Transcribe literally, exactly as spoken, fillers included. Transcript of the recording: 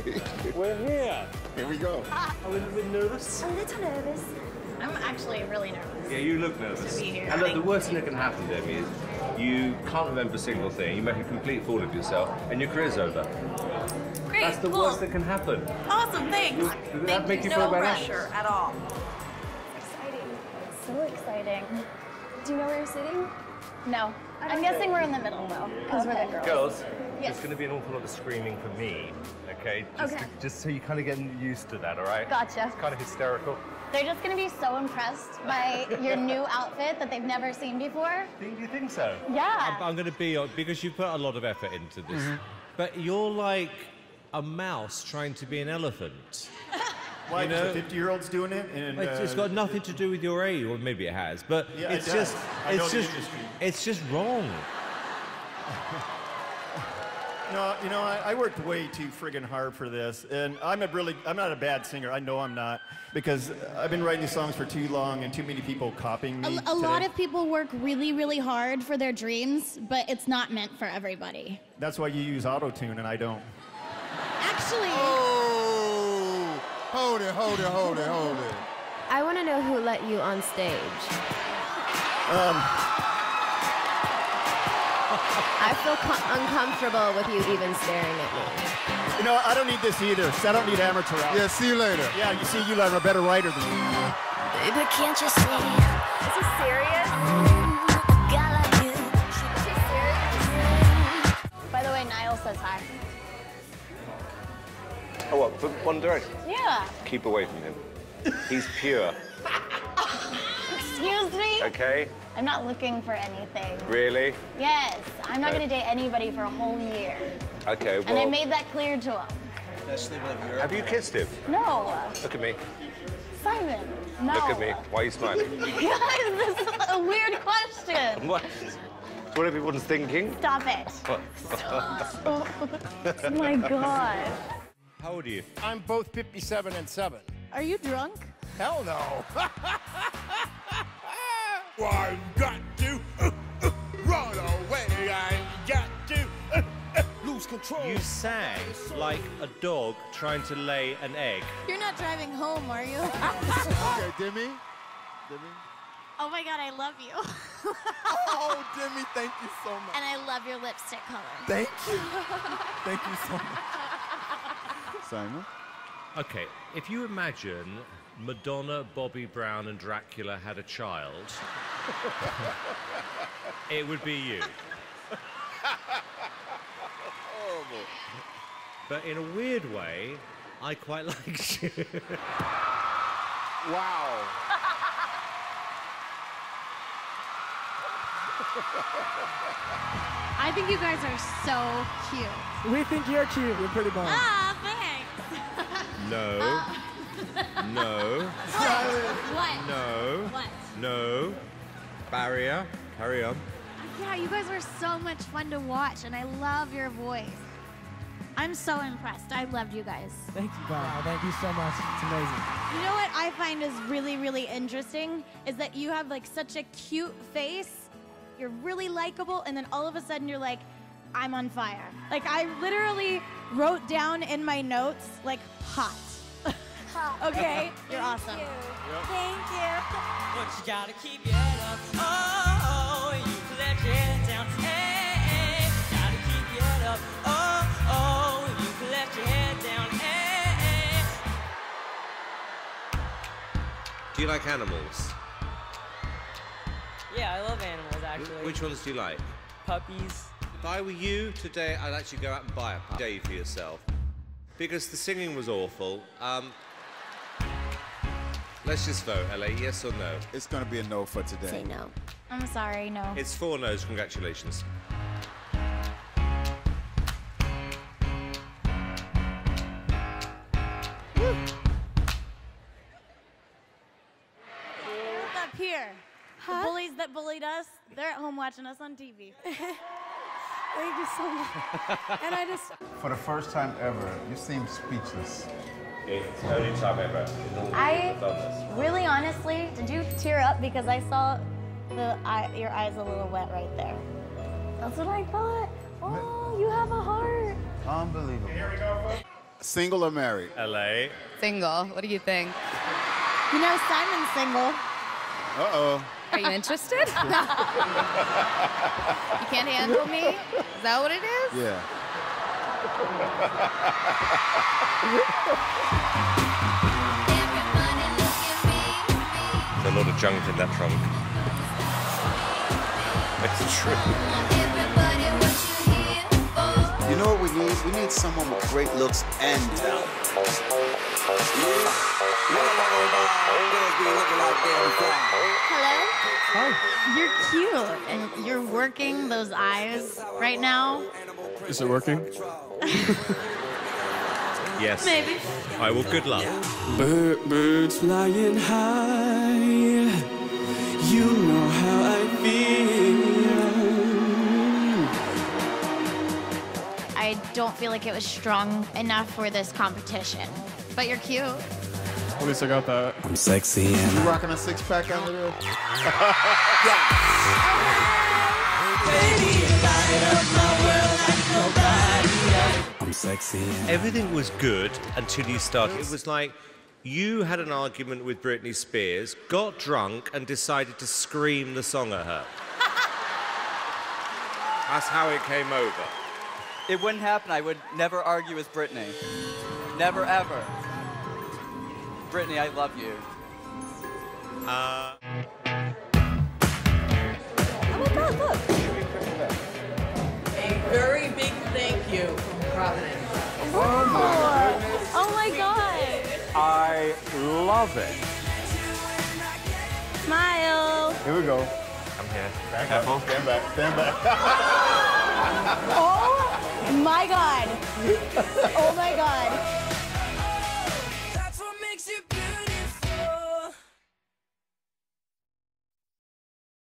We're here. Here we go. Are we a little bit nervous? A little nervous. I'm actually really nervous. Yeah, you look nervous. To be here. And look, the worst thing that can happen, Demi, is you can't remember a single thing. You make a complete fool of yourself, and your career's over. Great, That's the cool. worst that can happen. Awesome, thanks. Does that Thank make you no feel better? pressure at all. Exciting. So exciting. Do you know where you're sitting? No. I'm guessing we're in the middle, though, because we're the girls. Girls, Yes. there's going to be an awful lot of screaming for me, okay? Just, Okay. To, just so you kind of get used to that, all right? Gotcha. It's kind of hysterical. They're just going to be so impressed by your new outfit that they've never seen before. Think, do you think so? Yeah. I'm, I'm going to be on, because you put a lot of effort into this, but you're like a mouse trying to be an elephant. Why, You because know? the fifty-year-old's doing it? And, It's, it's uh, got nothing to do with your age, or maybe it has, but Yeah, it it's does. just, I know it's the just, industry. it's just wrong. No, you know, I, I worked way too friggin' hard for this, and I'm a really, I'm not a bad singer. I know I'm not, because I've been writing these songs for too long, and too many people copying me. A, a lot today. of people work really, really hard for their dreams, but it's not meant for everybody. That's why you use auto-tune, and I don't. Actually, Oh, hold it, hold it, hold it, hold it. I want to know who let you on stage. I feel co- uncomfortable with you even staring at me. You know, I don't need this either, 'cause I don't need amateur hour. Yeah, see you later. Yeah, you see, you are a better writer than me. Baby, can't you see? Is he serious? Is he serious? By the way, Niall says hi. Oh, what, for One Direction? Yeah. Keep away from him. He's pure, Excuse me? okay? I'm not looking for anything. Really? Yes. I'm not Okay. going to date anybody for a whole year. Okay, well... And I made that clear to him. Have you kissed him? No. Look at me. Simon. No. Look at me. Why are you smiling? Guys, this is a weird question. What? What everyone's thinking? Stop it. What? Oh my God. How old are you? I'm both fifty-seven and seven. are you drunk? Hell no. I got to uh, uh, run away. I got to uh, uh, lose control. You sang like a dog trying to lay an egg. You're not driving home, are you? Okay, Demi. Demi. Oh my God, I love you. Oh, Demi, thank you so much. And I love your lipstick color. Thank you. Thank you so much. Simon? Okay, if you imagine Madonna, Bobby Brown, and Dracula had a child, it would be you. Horrible. But in a weird way, I quite like you. Wow. I think you guys are so cute. We think you're cute. You're pretty bomb. Ah, thanks. No. No. What? No. What? No. Barrier. Carry on. Yeah, you guys were so much fun to watch, and I love your voice. I'm so impressed. I loved you guys. Thank you, Bob. Thank you so much. It's amazing. You know what I find is really, really interesting is that you have like such a cute face. You're really likable, and then all of a sudden you're like, I'm on fire. Like I literally wrote down in my notes like hot. Okay? You're awesome. Thank you. But you gotta keep your head up. Oh, you can let your head down. Hey, hey. Gotta keep your head up. Oh, oh, you can let your head down. Hey, hey. Do you like animals? Yeah, I love animals actually. Which ones do you like? Puppies. If I were you today, I'd actually go out and buy a day for yourself. Because the singing was awful. Um, let's just vote, L A, yes or no? It's going to be a no for today. Say no. I'm sorry, no. It's four no's, congratulations. Up here. The bullies that bullied us, they're at home watching us on T V. Thank you so much. And I just... For the first time ever, you seem speechless. It's the only time ever in all I I've done this. really honestly, did you tear up because I saw the eye, your eyes a little wet right there? That's what I thought. Oh, you have a heart. Unbelievable. Single or married? L A. Single. What do you think? You know, Simon's single. Uh-oh. Are you interested? You can't handle me? Is that what it is? Yeah. There's a lot of junk in that trunk. It's true. You know what we need? We need someone with great looks and talent. Hello? Hi. You're cute, and you're working those eyes right now. Is it working? Yes. Maybe. I will. Good luck. Bird, birds flying high. You know how I feel. I don't feel like it was strong enough for this competition. But you're cute. At least I got that. I'm sexy and... You rocking a six-pack under there? I'm sexy. Everything was good until you started. It was like you had an argument with Britney Spears, got drunk, and decided to scream the song at her. That's how it came over. It wouldn't happen. I would never argue with Britney. Never, ever. Britney, I love you. Uh... Oh my God, look. A very big thank you from Providence. Oh my goodness. Oh my God. I love it. Smile. Here we go. I'm here. Back Careful. Up. Stand back. Stand back. Oh my God. Oh my God.